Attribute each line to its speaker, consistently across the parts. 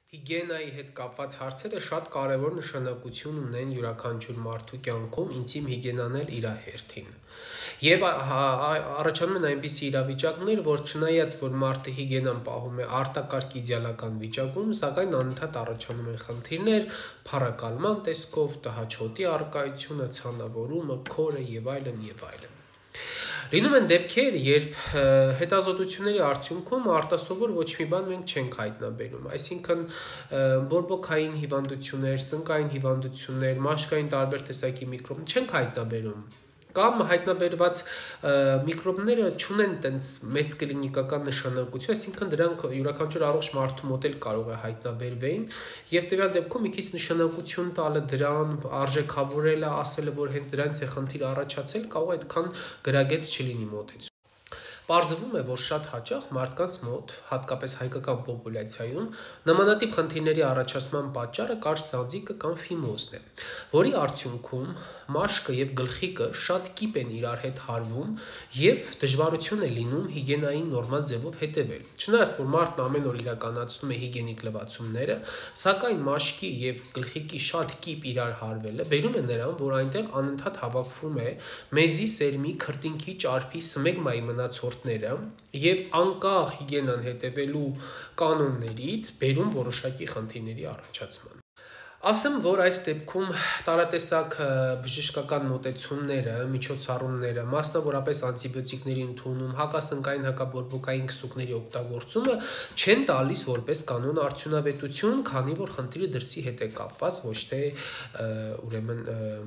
Speaker 1: Հիգիենայի հետ կապված հարցերը շատ կարևոր նշանակություն ունեն յուրաքանչյուր մարդու կյանքում, ինտիմ հիգիենան էլ իր հերթին։ Եվ առաջանում են այնպիսի իրավիճակներ, որ չնայած որ մարդը հիգիենան պահում է արտակարգ իդեալական վիճակում, սակայն անընդհատ առաջանում են խնդիրներ, փառակալման տեսքով, տհաճ առկայությունը, ցանավորումը, քորը եւ այլն եւ այլն։ Լինում են դեպքեր, երբ հետազոտությունների արդյունքում արտասովոր ոչ մի բան մենք չենք հայտնաբերում, այսինքն բորբոքային հիվանդություններ, սնկային հիվանդություններ, մաշկային տարբեր տեսակի միկրոբ չենք հայտնաբերում, կամ հայտնաբերված միկրոբները չունեն տենց մեծ կլինիկական նշանակություն, այսինքն դրանք յուրաքանչյուր առողջ մարդու մոտ էլ կարող է հայտնաբերվեն, եւ տվյալ դեպքում մի քիչ նշանակություն տալը դրան, արժեքավորելը, ասելը, որ հենց դրանից է խնդիր առաջացել, կարող է այդքան գրագետ չլինի մոտեցում։ Պարզվում է, որ շատ հաճախ մարդկանց մոտ, հատկապես հայկական պոպուլյացիայում, նմանատիպ խնդիրների առաջացման պատճառը կարճ ծանձիկը կամ ֆիմոզն է, որի արդյունքում մաշկը եւ գլխիկը շատ կիպ են իրար հետ հարվում եւ դժվարություն է լինում հիգիենային նորմալ ձևով հետեւել։ Չնայած որ մարդն ամեն օր իրականացնում է հիգիենիկ լվացումները, սակայն մաշկի եւ գլխիկի շատ կիպ իրար հարվելը բերում է նրան, որ այնտեղ անընդհատ հավաքվում է մեզի, սերմի, քրտինքի, ճարպի, սմեգմայի մնացորդները եւ անկախ հիգիենան հետևելու կանոններից բերում որոշակի խնդիրների առաջացման։ Ասեմ, որ այս դեպքում տարատեսակ բժշկական մոտեցումները, միջոցառումները, մասնավորապես անտիբիոտիկների ընդունում, հակասնկային, հակաբորբոքային քսուկների օգտագործումը չեն տալիս որպես կանոն արդյունավետություն, քանի որ խնդիրը դրսի հետ է կապված, ոչ թե ուրեմն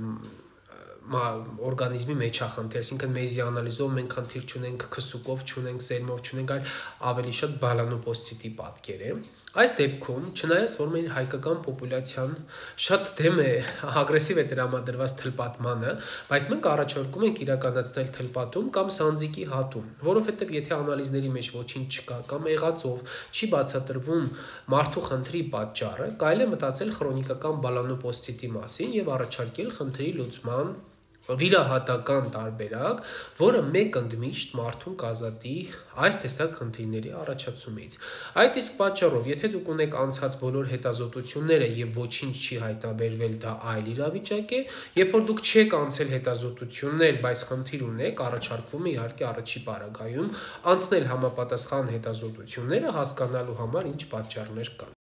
Speaker 1: օրգանիզմի մեջախնդիր, այսինքն մեզի անալիզով մենք խնդիր չունենք, քսուկով չունենք, սերմով չունենք, այլ ավելի շատ բալանոպոստիտի պատկեր է։ Այս դեպքում, չնայած որ մեր հայկական պոպուլյացիան շատ դեմ է, ագրեսիվ է տրամադրված թլպատմանը, բայց մենք առաջարկում ենք իրականացնել թլպատում կամ սանձիկի հատում, որովհետև եթե անալիզների մեջ ոչինչ չկա կամ եղածով չի բացատրվում մարդու խնդրի պատճառը, կարելի է մտածել քրոնիկական բալանոպոստիտի մասին եւ առաջարկել խնդրի լուծման վիրահատական տարբերակ, որը մեկ ընդմիշտ մարդուն կազատի այս տեսակ խնդիրների առաջացումից։ Այդ իսկ պատճառով, եթե դուք ունեք անցած բոլոր հետազոտությունները եւ ոչինչ չի հայտնաբերվել, դա այլ իրավիճակ է, երբ որ դուք չեք անցել հետազոտություններ, բայց խնդիր ունեք, առաջարկվում է իհարկե առաջի պարագայում անցնել համապատասխան հետազոտությունները հասկանալու համար ինչ պատճառներ կան։